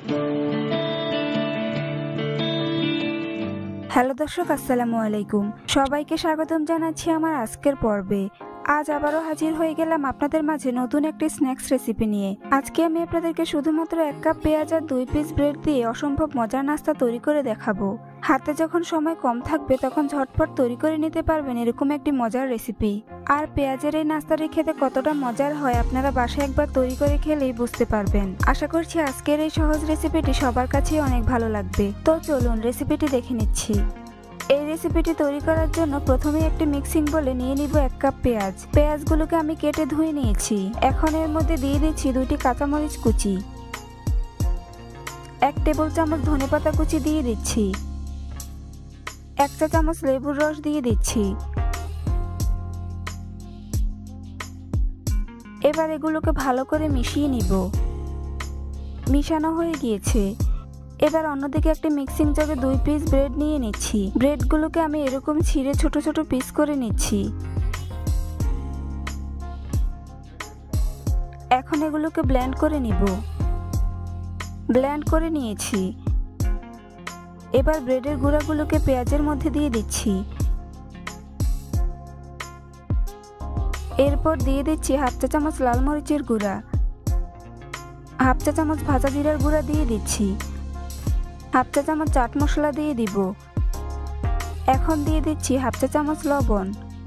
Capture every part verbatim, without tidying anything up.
Hello দর্শক, আসসালামু আলাইকুম। সবাইকে স্বাগতম জানাচ্ছি আমার আজকের পর্বে। আজ আবারও হাজির হয়ে গেলাম আপনাদের মাঝে নতুন একটি স্ন্যাক্স রেসিপি নিয়ে। আজকে আমি আপনাদেরকে শুধুমাত্র এক কাপ পেঁয়াজ আর দুই পিস ব্রেড দিয়ে অসম্ভব মজার নাস্তা তৈরি করে দেখাবো। হাতে যখন সময় কম থাকবে তখন ঝটপট তৈরি করে নিতে পারবেন এরকম একটি মজার রেসিপি। আর পেঁয়াজের এই নাস্তাটি খেতে কতটা মজার হয় আপনারা বাসায় একবার তৈরি করে খেলেই বুঝতে পারবেন। আশা করছি আজকের এই সহজ রেসিপিটি সবার কাছেই অনেক ভালো লাগবে। তো চলুন রেসিপিটি দেখে নিচ্ছি। এই রেসিপিটি তৈরি করার জন্য প্রথমে একটি মিক্সিং বলে নিয়ে নিব এক কাপ পেঁয়াজ। পেঁয়াজগুলোকে আমি কেটে ধুয়ে নিয়েছি। এখন এর মধ্যে দিয়ে দিচ্ছি দুইটি কাঁচামরিচ কুচি, এক টেবিল চামচ ধনেপাতা কুচি দিয়ে দিচ্ছি, এক চা চামচ লেবুর রস দিয়ে দিচ্ছি। এবার এগুলোকে ভালো করে মিশিয়ে নিব। মিশানো হয়ে গিয়েছে। এবার অন্যদিকে একটি মিক্সিং জারে দুই পিস ব্রেড নিয়ে নিচ্ছি। ব্রেডগুলোকে আমি এরকম ছিঁড়ে ছোট ছোট পিস করে নিচ্ছি। এখন এগুলোকে ব্লেন্ড করে নিব। ব্লেন্ড করে নিয়েছি। এবার ব্রেডের গুঁড়াগুলোকে পেঁয়াজের মধ্যে দিয়ে দিচ্ছি। এরপর দিয়ে দিচ্ছি হাফ চা চামচ লাল মরিচের গুঁড়া, হাফ চা চামচ ভাজা জিরার গুঁড়া দিয়ে দিচ্ছি, হাফ চা চামচ চাট মশলা দিয়ে দিব। এখন দিয়ে দিচ্ছি হাফ চা চামচ লবণ,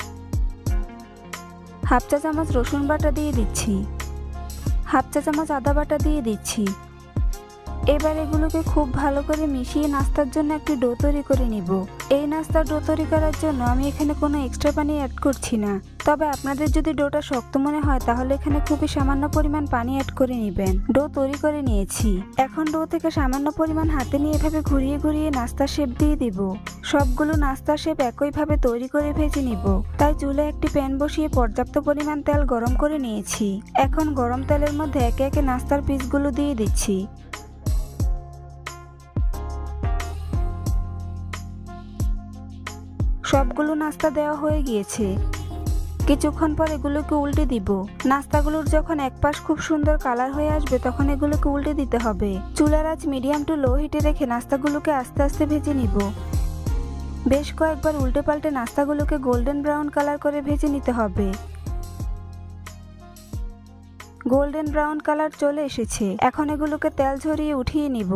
হাফ চা চামচ রসুন বাটা দিয়ে দিচ্ছি, হাফ চা চামচ আদা বাটা দিয়ে দিচ্ছি। এবার এগুলোকে খুব ভালো করে মিশিয়ে নাস্তার জন্য একটি ডো তৈরি করে নিব। এই নাস্তার ডো তৈরি করার জন্য আমি এখানে কোনো এক্সট্রা পানি অ্যাড করছি না। তবে আপনাদের যদি ডোটা শক্ত মনে হয় তাহলে এখানে খুবই সামান্য পরিমাণ পানি অ্যাড করে নেবেন। ডো তৈরি করে নিয়েছি। এখন ডো থেকে সামান্য পরিমাণ হাতে নিয়ে এভাবে ঘুরিয়ে ঘুরিয়ে নাস্তার শেপ দিয়ে দিব। সবগুলো নাস্তার শেপ একইভাবে তৈরি করে ভেজে নিব। তাই চুলে একটি প্যান বসিয়ে পর্যাপ্ত পরিমাণ তেল গরম করে নিয়েছি। এখন গরম তেলের মধ্যে একে একে নাস্তার পিসগুলো দিয়ে দিচ্ছি। সবগুলো নাস্তা দেওয়া হয়ে গিয়েছে। কিছুক্ষণ পর এগুলোকে উল্টে দিব। নাস্তাগুলোর যখন এক পাশ খুব সুন্দর কালার হয়ে আসবে তখন এগুলোকে উল্টে দিতে হবে। চুলার আঁচ মিডিয়াম টু লো হিটে রেখে নাস্তাগুলোকে আস্তে আস্তে ভেজে নিব। বেশ কয়েকবার উল্টে পাল্টে নাস্তাগুলোকে গোল্ডেন ব্রাউন কালার করে ভেজে নিতে হবে। গোল্ডেন ব্রাউন কালার চলে এসেছে। এখন এগুলোকে তেল ঝরিয়ে উঠিয়ে নিব।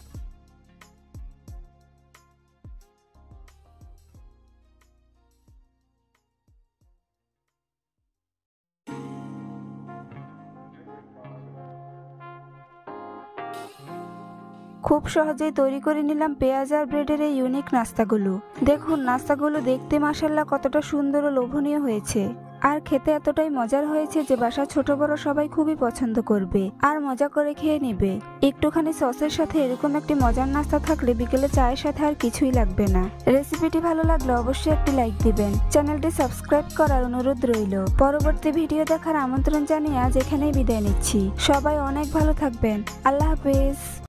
খুব সহজেই তৈরি করে নিলাম পেঁয়াজ আর ব্রেডের এই ইউনিক নাস্তাগুলো। দেখুন নাস্তাগুলো দেখতে মাশাআল্লাহ কতটা সুন্দর ও লোভনীয় হয়েছে। আর খেতে এতটাই মজার হয়েছে যে বাসা ছোট বড় সবাই খুবই পছন্দ করবে আর মজা করে খেয়ে নেবে। একটুখানি সসের সাথে এরকম একটি মজার নাস্তা থাকলে বিকেলে চায়ের সাথে আর কিছুই লাগবে না। রেসিপিটি ভালো লাগলে অবশ্যই একটি লাইক দিবেন। চ্যানেলটি সাবস্ক্রাইব করার অনুরোধ রইল। পরবর্তী ভিডিও দেখার আমন্ত্রণ জানিয়ে আজ এখানেই বিদায় নিচ্ছি। সবাই অনেক ভালো থাকবেন। আল্লাহ হাফেজ।